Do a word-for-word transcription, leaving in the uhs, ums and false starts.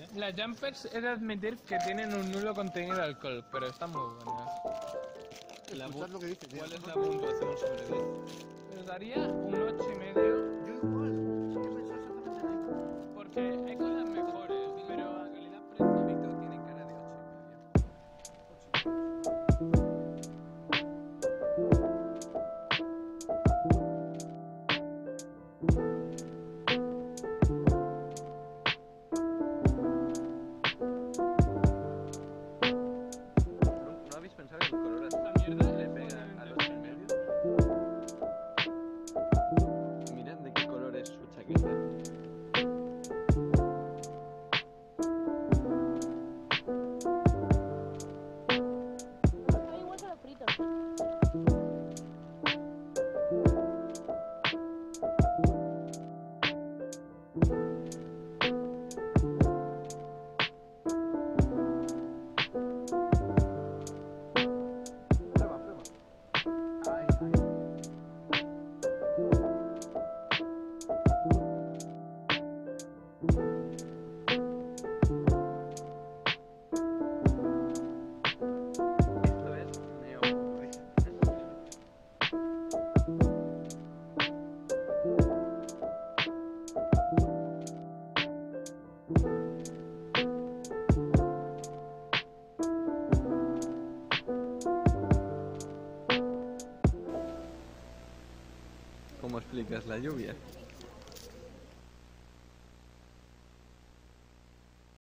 Las jumpers he de admitir que tienen un nulo contenido de alcohol, pero están muy buenas. La Escuchad lo que dice, tío. ¿Cuál es la puntuación sobre diez? Les daría un ocho y medio, Yo igual. Yo pensaba exactamente lo mismo. porque hay cosas mejores, pero a calidad-precio. Víctor tiene cara de ocho y medio. ¿No, no habéis pensado que el color azul Esta mierda le es pega al obviamente ocho y medio? Mirad de qué color es su chaqueta. Sabe igual que los fritos. Prueba, prueba. Ahí, ahí. Esto es neocurri. ¿Cómo explicas la lluvia?